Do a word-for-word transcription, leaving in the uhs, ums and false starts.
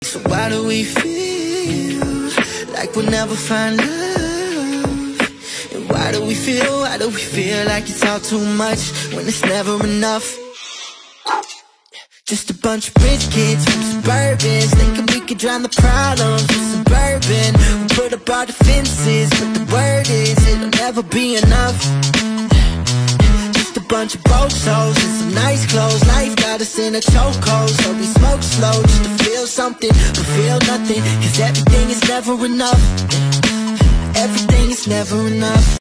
So why do we feel like we'll never find love? And why do we feel, why do we feel like it's all too much when it's never enough? Just a bunch of rich kids from suburbans thinking we could drown the problems with suburban. We put up our defenses, but the word is it'll never be enough. Just a bunch of broke souls in some nice clothes. Life got us in a chokehold, so we smoke slow just to feel something, but feel nothing. Cause everything is never enough. Everything is never enough.